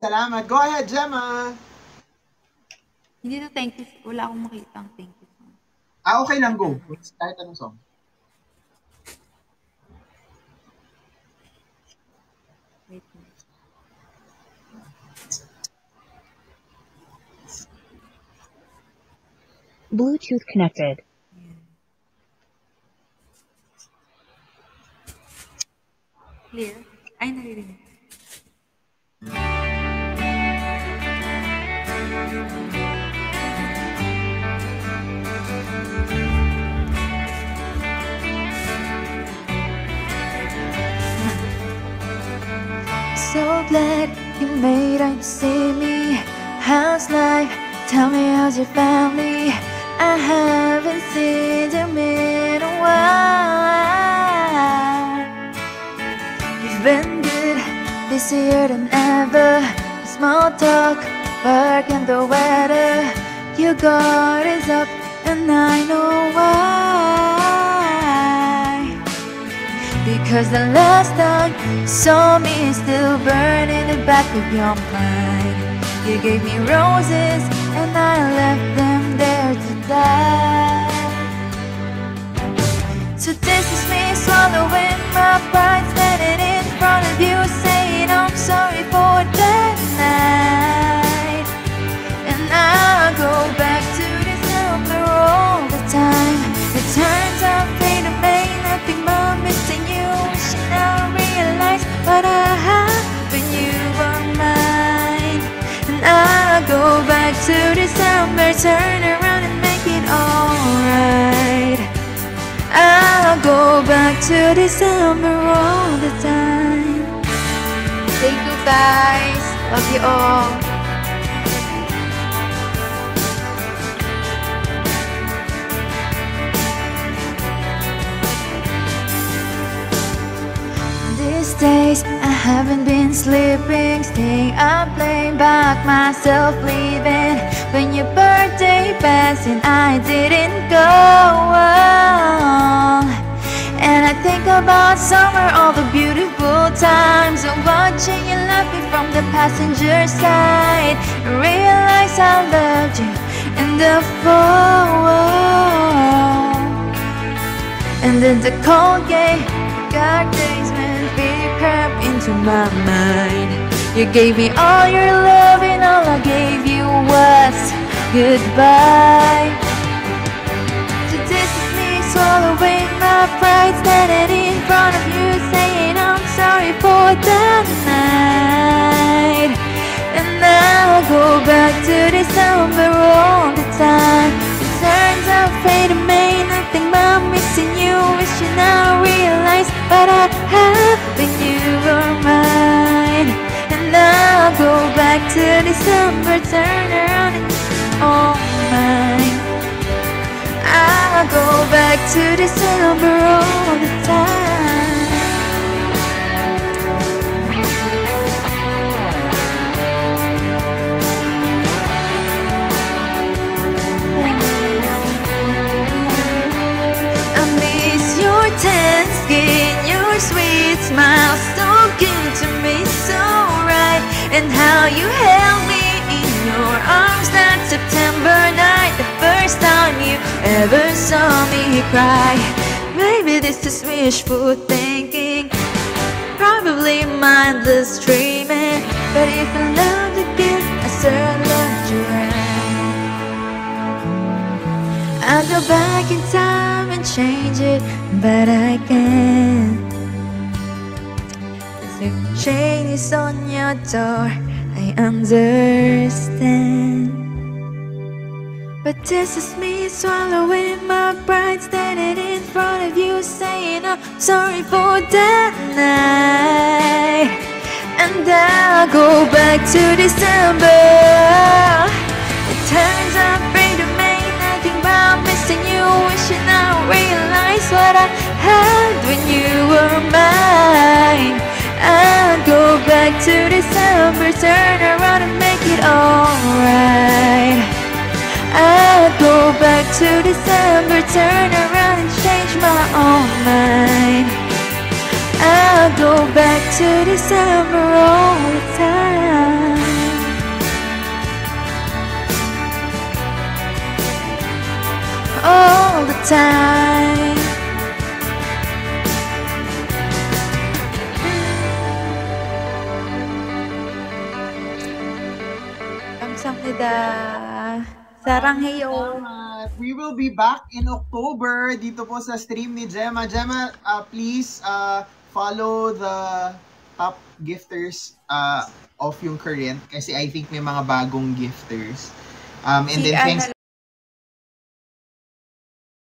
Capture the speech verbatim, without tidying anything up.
Salamat. Go ahead, Jema. Hindi na thank you. Wala akong makita ang thank you song. Ah, okay lang, go. Kahit anong song. Wait. Bluetooth connected. Yeah. Clear? Ay, naririnig. So glad you made it to see me. How's life? Tell me, how's your family? I haven't seen them in a while. You've been good, busier than ever. Small talk, work and the weather. Your guard is up and I know why. Because the last time you saw me still burn in the back of your mind. You gave me roses and I left them there to die. So this is me swallowing my pride, standing in front of you saying I'm sorry for that night. And I go back to December all the time. It turns out fate made nothing but missing you. Wishing I realized what I have when you were mine. And I go back to December, turn around and make it alright. I'll go back to December all the time. Thank you guys. Love you all. These days I haven't been sleeping, staying up playing back myself leaving. When your birthday passed and I didn't go, and I think about summer, all the beautiful times of watching you laughing from the passenger side. I realize I loved you in the fall. And then the cold gave dark days meant fear crept into my mind. You gave me all your love and all I gave you was goodbye. So this is me swallowing my pride, standing in front of you saying I'm sorry for that night. And I'll go back to December all the time. It turns out fate made nothing but missing you. Wishing I realized what I had when you were mine. And I'll go back to December, turn around and all mine. I'll go back to December all the time. I miss your tan skin, your sweet smile, so good to me, so right. And how you held me in your arms that September night, the first time you ever saw me cry. Maybe this is wishful thinking, probably mindless dreaming. But if I loved again, I certainly loved you right. I'll go back in time and change it, but I can't. The chain is on your door, I understand. But this is me swallowing my pride, standing in front of you saying I'm sorry for that night. And I'll go back to December. It turns out freedom ain't nothing but missing you. Wishing I realized what I had when you were mine. I'll go back to December, turn around and make it alright. I'll go back to December, turn around and change my own mind. I'll go back to December all the time. time. 감사합니다. 사랑해요. Salamat. We will be back in October dito po sa stream ni Jema. Jema, uh, please uh, follow the top gifters uh, of yung current kasi I think may mga bagong gifters. Um, and Si then thanks